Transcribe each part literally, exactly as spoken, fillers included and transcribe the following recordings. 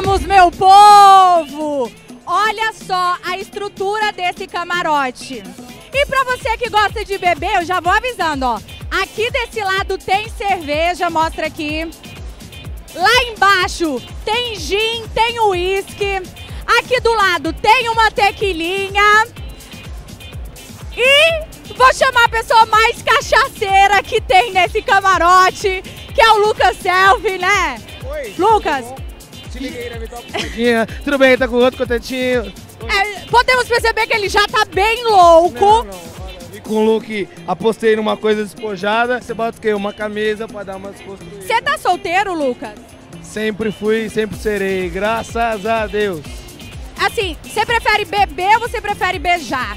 Vamos, meu povo! Olha só a estrutura desse camarote. E pra você que gosta de beber, eu já vou avisando, ó. Aqui desse lado tem cerveja, mostra aqui. Lá embaixo tem gin, tem uísque. Aqui do lado tem uma tequilinha. E vou chamar a pessoa mais cachaceira que tem nesse camarote, que é o Lucas Selfie, né? Oi, Lucas. Te liguei, né? Me toca um pouquinho. Tudo bem, tá com outro contentinho? É, podemos perceber que ele já tá bem louco. Não, não, olha, vim com o look, apostei numa coisa despojada. Você bota o quê? Uma camisa pra dar umas costuras. Você tá solteiro, Lucas? Sempre fui, sempre serei, graças a Deus. Assim, você prefere beber ou você prefere beijar?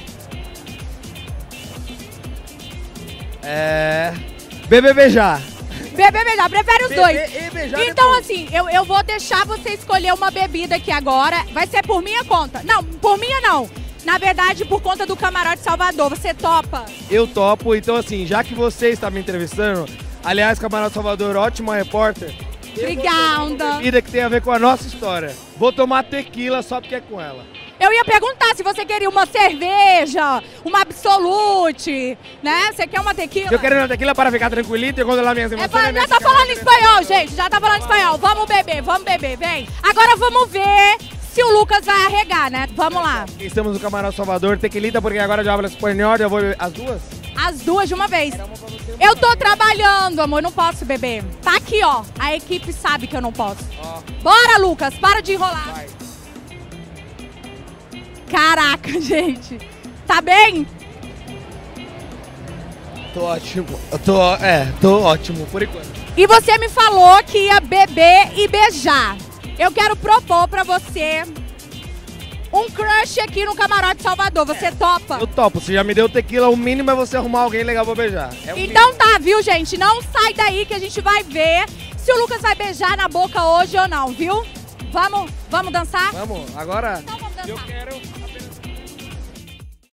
É... Beber, beijar. Beber, beijar, prefere os Beber dois. e beijar Então, depois. assim, eu, eu vou deixar você escolher uma bebida aqui agora. Vai ser por minha conta. Não, por minha não. Na verdade, por conta do Camarote Salvador. Você topa? Eu topo, então assim, já que você está me entrevistando, aliás, Camarote Salvador, ótima repórter. Obrigada. Bebida que tem a ver com a nossa história. Vou tomar tequila só porque é com ela. Eu ia perguntar se você queria uma cerveja, uma Absolute, né? Você quer uma tequila? Eu quero uma tequila para ficar tranquilito e controlar minhas É, emoções. pra- minha já tá mente falando fica- espanhol, gente. Já tá falando espanhol. Vamos beber, vamos beber, vem. Agora vamos ver se o Lucas vai arregar, né? Vamos lá. Estamos no Camarote Salvador, tequilita, porque agora já habla espanhol, já vou beber as duas? As duas de uma vez. Eu tô trabalhando, amor, não posso beber. Tá aqui, ó. A equipe sabe que eu não posso. Ó, Bora, Lucas, para de enrolar. vai. Caraca, gente. Tá bem? Tô ótimo. Eu tô, é, tô ótimo, por enquanto. E você me falou que ia beber e beijar. Eu quero propor pra você um crush aqui no Camarote Salvador. Você topa? Eu topo, você já me deu tequila, o mínimo é você arrumar alguém legal pra beijar. É o Então tá, viu, gente? Não sai daí que a gente vai ver se o Lucas vai beijar na boca hoje ou não, viu? Vamos, vamos dançar? mínimo. Vamos, agora Então vamos dançar. eu quero